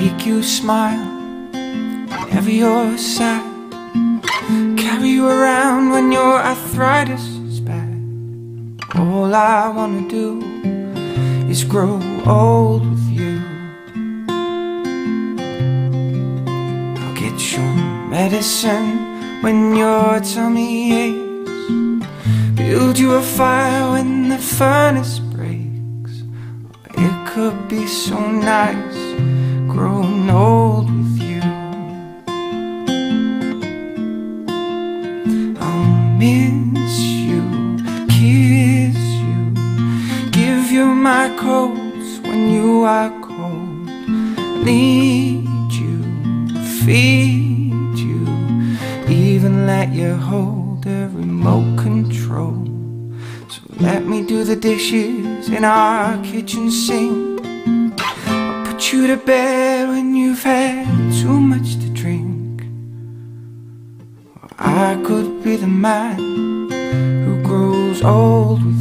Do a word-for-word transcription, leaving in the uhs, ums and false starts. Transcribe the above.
make you smile whenever you're sad, carry you around when your arthritis is bad. All I wanna do is grow old with you. I'll get your medicine when your tummy aches, build you a fire when the furnace breaks. It could be so nice growing old with you. I'll miss you, kiss you, give you my coats when you are cold, need you, feed you, even let you hold the remote control. So let me do the dishes in our kitchen sink, I'll put you to bed when you've had too much to drink. Or I could be the man who grows old with